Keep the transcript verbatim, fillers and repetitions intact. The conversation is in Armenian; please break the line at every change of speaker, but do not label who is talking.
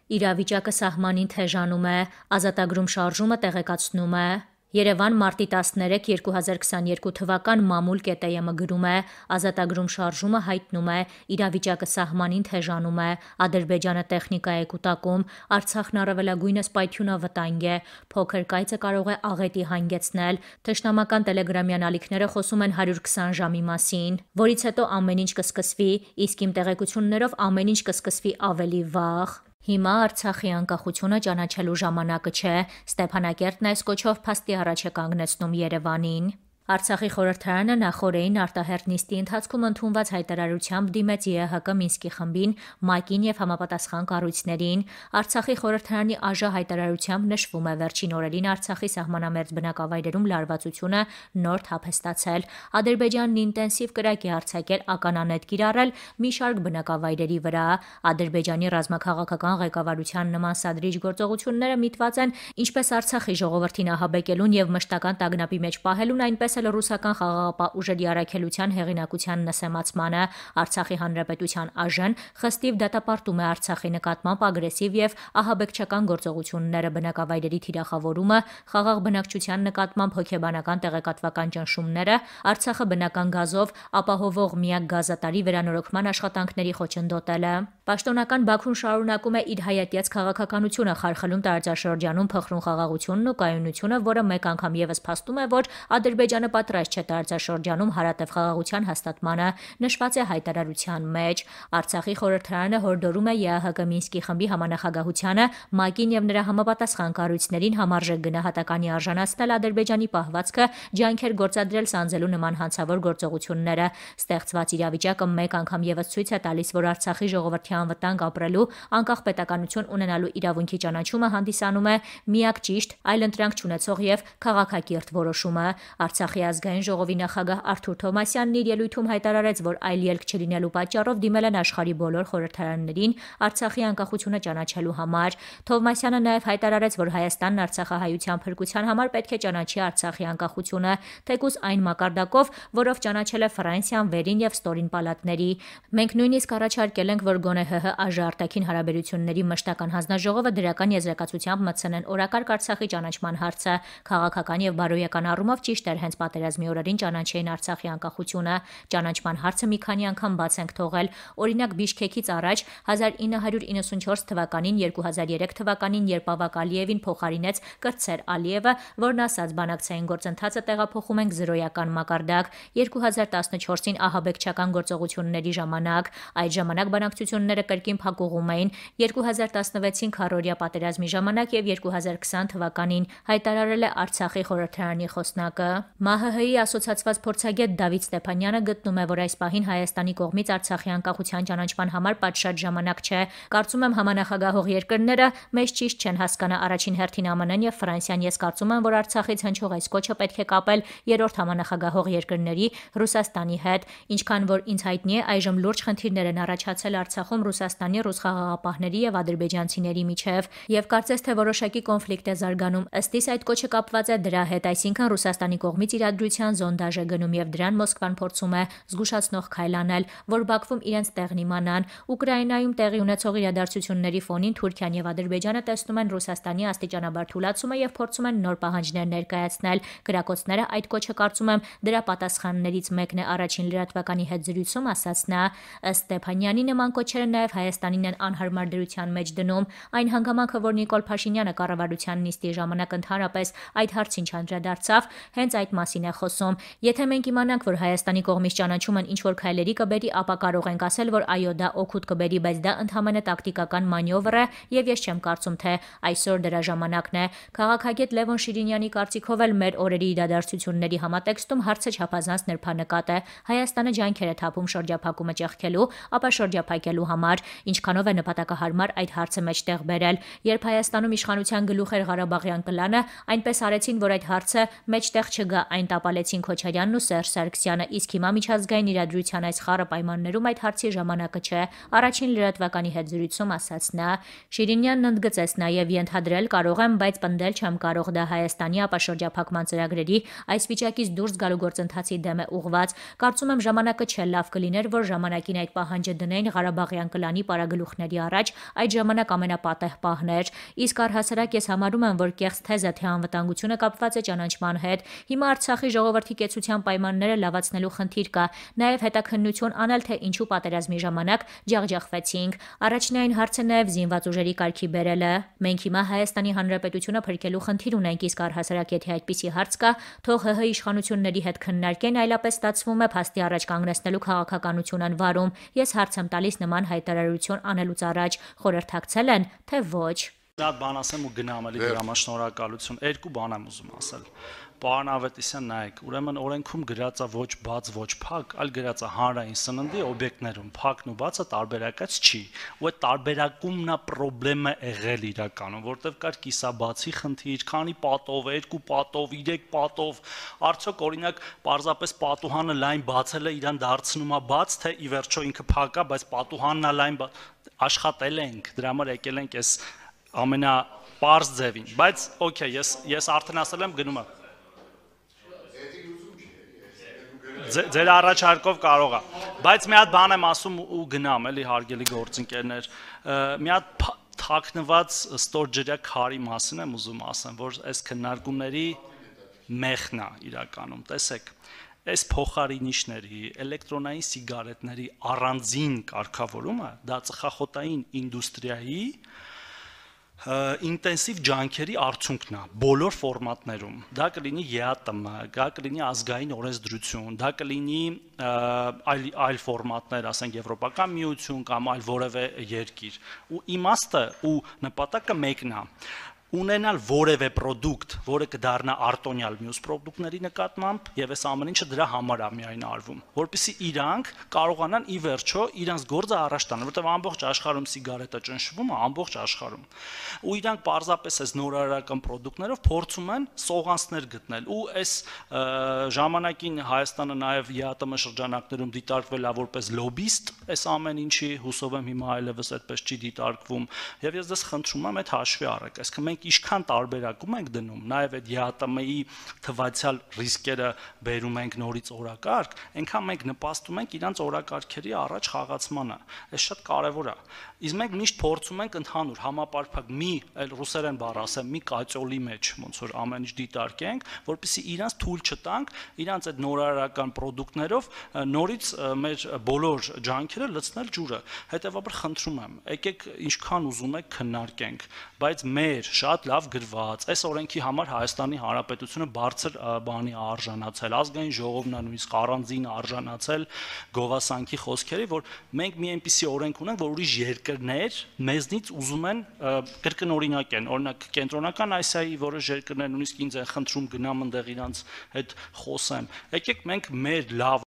Իրավիճակը սահմանին թեժանում է, ազատագրում շարժումը տեղեկացնում է։ Երևան մարտի տասներեք երկու հազար քսաներկու թվական մամուլ կետեյը գրում է, ազատագրում շարժումը հայտնում է, իրավիճակը սահմանին թեժանում է, Ադրբեջանը տեխնիկա է կուտակում, Արցախն առավելագույնս պայթյունավտանգ է, փոքր կայծը կարող է աղետի հանգեցնել, թշնամական տելեգրամյան ալիքները խոսում են հարյուր քսան ժամի մասին, որից հետո ամեն ինչ կսկսվի, իսկ իմ տեղեկություններով ամեն ինչ կսկսվի ավելի վաղ։ Հիմա Արցախի անկախությունը ճանաչելու ժամանակը չէ, Ստեփանակերտն այս կոչով փաստի առաջ է կանգնեցնում Երևանին։ Արցախի խորհրդարանը նախօրեին արտահերթ նիստի ընթացքում ընդունված հայտարարությամբ դիմեց ԵՀԿ Մինսկի խմբին, ՄԱԿ-ին եւ համապատասխան կառույցներին։ Արցախի խորհրդարանի ԱԺ հայտարարությամբ նշվում է վերջին օրերին Արցախի սահմանամերձ բնակավայրերում լարվածությունը նոր թափ է ստացել։ Ադրբեջանն ինտենսիվ կրակ է արձակել ականանետ կիրառել մի շարք բնակավայրերի վրա։ Ադրբեջանի ռազմաքաղաքական ղեկավարության նման սադրիչ գործողությունները միտված են ինչպես Արցախի ժողովրդին ահաբեկելուն եւ մշտական տագնապի մեջ պահելուն, այնպես ռուսական խաղաղապահ ուժերի առաքելության հեղինակության նսեմացմանը։ Արցախի հանրապետության ԱԺ-ն խստիվ դատապարտում է Արցախի նկատմամբ ագրեսիվ եւ ահաբեկչական գործողությունները, բնակավայրերի թիրախավորումը, խաղաղ բնակչության նկատմամբ հոգեբանական տեղեկատվական ճնշումները, Արցախը բնական գազով ապահովող միակ գազատարի վերանորոգման աշխատանքների խոչընդոտելը։ Պաշտոնական Բաքուն շարունակում է իր հայատյաց քաղաքականությունը, խարխլում տարածաշրջանում փխրուն խաղաղությունն ու կայունությունը, որը մեկ անգամ եւս փաստում է, որ Ադրբեջանը պատրաստ չէ տարածաշրջանում հարատև խաղաղության հաստատմանը, նշված է հայտարարության մեջ։ Արցախի խորհրդարանը հորդորում է ԵԱՀԿ Մինսկի խմբի համանախագահությանը, ՄԱԿ-ին եւ նրա համապատասխան կառույցներին համարժեք գնահատականի արժանացնել Ադրբեջանի պահվածքը, ջանքեր գործադրել սանձելու նման հանցավոր գործողությունները։ Ստեղծված իրավիճակը մեկ անգամ եւս ցույց է տալիս, որ Արցախի ժողովրդի անվտանգ ապրելու, անկախ պետականություն ունենալու իրավունքի ճանաչումը հանդիսանում է միակ ճիշտ, այլընտրանք չունեցող եւ քաղաքակիրթ որոշումը։ Արցախի ազգային ժողովի նախագահ Արթուր Թովմասյանն իր ելույթում հայտարարեց, որ այլ ելք չլինելու պատճառով դիմել են աշխարհի բոլոր խորհրդարաններին Արցախի անկախությունը ճանաչելու համար։ Թովմասյանը նաև հայտարարեց, որ Հայաստանն արցախահայության փրկության համար պետք է ճանաչի Արցախի անկախությունը, թեկուզ այն մակարդակով, որով ճանաչել է Ֆրանսիան, Վերին եւ Ստորին պալատների։ Մենք նույնիսկ առաջարկել ենք, որ գոնե ՀՀ ԱԺ արտաքին հարաբերությունների մշտական հանձնաժողովը դրական եզրակացությամբ մտցնեն օրակարգ Արցախի ճանաչման հարցը։ Քաղաքական եւ բարոյական առումով ճիշտ էր հենց պատերազմի օրերին ճանաչեին Արցախի անկախությունը։ Ճանաչման հարցը մի քանի անգամ բաց ենք թողել։ Օրինակ Բիշքեքից առաջ հազար ինը հարյուր իննսունչորս թվականին, երկու հազար երեք թվականին, երբ Ավակ Ալիևին փոխարինեց Կրտսեր Ալիևը, որն ասաց բանակցային գործընթացը տեղափոխում ենք զրոյական մակարդակ։ երկու հազար տասնչորսին ահաբեկչական գործողությունների ժամանակ այդ ժամանակ բանակցությունները կրկին փակուղում էին։ երկու հազար տասնվեցին քառօրյա պատերազմի ժամանակ եւ երկու հազար քսան թվականին հայտարարել է Արցախի խորհրդարանի խոսնակը։ ՄԱՀՀ-ի ասոցիացված փորձագետ Դավիթ Ստեփանյանը գտնում է, որ այս պահին Հայաստանի կողմից Արցախի անկախության ճանաչման համար պատշաճ ժամանակ չէ։ Կարծում եմ համանախագահող երկրները մեզ ճիշտ չեն հասկանա, առաջին հերթին ԱՄՆ-ն եւ Ֆրանսիան։ Ես կարծում եմ, որ Արցախից հնչող այս կոչը պետք է կապել երրորդ համանախագահող երկրների Ռուսաստանի հետ։ Ինչքան որ ինձ հայտնի է, այժմ լուրջ խնդիրներ են առաջացել Արցախում Ռուսաստանի ռուս խաղաղապահների եւ ադրբեջանցիների միջեւ, եւ կարծես թե որոշակի կոնֆլիկտ է զարգանում։ Ըստ իս այդ կոչը կապված է դրա հետ, այսինքն Ռուսաստանի կողմից իրադրության զոնդաժ է գնում եւ դրան Մոսկվան փորձում է զգուշացնող քայլ անել, որ Բաքվում իրենց տեղն իմանան։ Ուկրաինայում տեղի ունեցող իրադարձությունների ֆոնին Թուրքիան եւ Ադրբեջանը տեսնում են Ռուսաստանի աստիճանաբար թուլացումը եւ փորձում են նոր պահանջներ ներկայացնել։ Գրակոծները այդ կոչը կարծում եմ դրա պատասխաններից մեկն է, առաջին լրատվականի հետ զրույցում ասաց նա։ Ըստ Ստեփանյանի նման կոչերը նաեւ Հայաստանին են անհարմար դրության մեջ դնում։ Այն հանգամանքը, որ Նիկոլ Փաշինյանը կառավարության նիստի ժամանակ ընդհանրապես այդ հարցին չանդրադարձավ, հենց այդ մասին է խոսում։ Եթե մենք իմանանք, որ Հայաստանի կողմից ճանաչումն ինչ որ քայլերի կբերի, ապա կարող ենք ասել, որ այո, դա օգուտ կբերի, բայց դա ընդհանրապես տակտիկական մանյովր է եւ ես չեմ կարծում, թե այսօր դրա ժամանակն է։ Քաղաքագետ Լևոն Շիրինյանի կարծիքով էլ մեր օրերի իրադարձությունների համատեքստում հարցը չափազանց նրբանկատ է։ Հայաստանը ջանքեր է թափում շրջափակումը ճեղքելու, ապա շրջափակելու համար, ինչքանով է նպատակահարմար այդ հարցը մեջտեղ բերել։ Երբ Հայաստանում իշխանության գլուխ էր Ղարաբաղյան կլանը, այնպես արեցին, որ այդ հարցը մեջտեղ չգա, այն տապալեցին Քոչարյանն ու Սերժ Սարգսյանը, իսկ հիմա միջազգային իրադրության այս խառը պայմաններում այդ հարցի ժամանակը չէ, առաջին լրատվականի հետ զրույցում ասաց նա։ Շիրինյանն ընդգծեց նաև ենթադրել կարող եմ, բայց պնդել չեմ կարող, դա Հայաստանի ապա շրջափակման ծրագրերի այս վիճակից դուրս գալու գործընթացի դեմ է ուղղված։ Կարծում եմ ժամանակը չէ, լավ կլիներ, որ ժամանակին այդ պահանջը դնեին Ղարաբաղյան կանգնան կլանի պարագլուխների առաջ, այդ ժամանակ ամենապատեհ պահն էր։ Իսկ առհասարակ ես համարում եմ, որ կեղծ թեզը, թե անվտանգությունը կապված է ճանաչման հետ։ Հիմա Արցախի ժողովրդի կեցության պայմանները լավացնելու խնդիր կա, նաև հետաքննություն անել, թե ինչու պատերազմի ժամանակ ջախջախվեցինք։ Առաջնային հարցը նաև զինված ուժերի կարգի բերելը։ Մենք հիմա Հայաստանի Հանրապետությունը փրկելու խնդիր ունենք, իսկ առհասարակ եթե այդպիսի հարց կա, թող ՀՀ իշխանությունների հետ քննարկեն, այլապես ստացվում է փաստի առաջ կանգնեցնելու քաղաքականություն են վարում։ Ես հարց եմ տալիս նման հայտարարություն անելուց առաջ խորհրդակցել են, թե ոչ։
Շատ բան ասեմ ու գնամ էլի դրա համար շնորհակալություն։ Երկու բան եմ ուզում ասել։ Պարոն Ավետիսյան, նայեք, ուրեմն օրենքում գրած է ոչ բաց, ոչ փակ, այլ գրած է հանրային սննդի օբյեկտներում փակն ու բացը տարբերակած չի։ Ու այդ տարբերակումն է խնդրեմը եղել իրականում, որտեվ կար կիսաբացի խնդիր, քանի պատով, երկու պատով, երեք պատով, արդյոք օրինակ պարզապես պատուհանը լայն բացել է իրան դարձնում է բաց, թե ի վերջո ինքը փակ է, բայց պատուհանն է լայն աշխատել ենք, դրա համար եկել ենք այս ամենապարզ ձևին, բայց օքեյ, ես ես արդեն ասել եմ գնում եմ։ Ձեր առաջարկով կարող է, բայց մի հատ բան եմ ասում ու գնամ, էլի հարգելի գործընկերներ, մի հատ թաքնված ստորջրյա քարի մասին եմ ուզում ասեմ, որ այս քննարկումների մեխն է իրականում, տեսեք, այս փոխարինիչների, էլեկտրոնային սիգարետների առանձին կարգավորումը, դա ծխախոտային ինդուստրիայի ինտենսիվ ջանքերի արդյունքն է բոլոր ֆորմատներում, դա կլինի ԵԱՏՄ, դա կլինի ազգային օրենսդրություն, դա կլինի այլ այլ ֆորմատներ, ասենք Եվրոպական միություն կամ այլ որևէ երկիր, ու իմաստը ու նպատակը մեկն է, ունենալ որևէ պրոդուկտ, որը կդառնա արտոնյալ մյուս պրոդուկտների նկատմամբ, եւ այս ամեն ինչը դրա համար է միայն արվում, որպեսզի իրանք կարողանան ի վերջո իրանց գործը առաջ տանել, որտեղ ամբողջ աշխարհում սիգարետը ճնշվում է, ամբողջ աշխարհում, ու իրանք պարզապես այս նորարարական պրոդուկտներով փորձում են սողանցներ գտնել, ու այս ժամանակին Հայաստանը նաեւ ԵԱՏՄ շրջանակներում դիտարկվել է որպես լոբիստ, այս ամեն ինչի, հուսով եմ հիմա այլևս այդպես չի դիտարկվում, եւ ես դες խնդրում եմ այդ հաշվի առեք, այսինքն մենք ինչքան տարբերակում ենք դնում, նաև այդ ԵԱՏՄ-ի թվացial ռիսկերը բերում ենք նորից օրակարգ, այնքան մենք նպաստում ենք իրանց օրակարգերի առաջ խաղացմանը։ Այս շատ կարևոր է։ Իսկ մենք միշտ փորձում ենք ընդհանուր համապարփակ մի, այլ ռուսերեն բառ ասեմ, մի կաճոլի մեջ ոնց որ ամեն ինչ դիտարկենք, որպեսզի իրանց թույլ չտանք իրանց այդ նորարարական պրոդուկտներով նորից մեր բոլոր ջանքերը լցնել ջուրը։ Հետևաբար խնդրում եմ, եկեք ինչքան ուզում եք քննարկենք, բայց մեր շատ լավ գրված, այս օրենքի համար Հայաստանի Հանրապետությունը բարձր բանի արժանացել, ազգային ժողովն է նույնիսկ առանձին արժանացել գովասանքի խոսքերի, որ մենք մի այնպիսի օրենք ունենք, որ ուրիշ երկրներ մեզնից ուզում են կրկնօրինակ են, օրինակ կենտրոնական Ասիայի որոշ երկրներ նույնիսկ ինձ են խնդրում գնամ այնտեղ իրանց հետ խոսեմ։ Եկեք մենք մեր լավ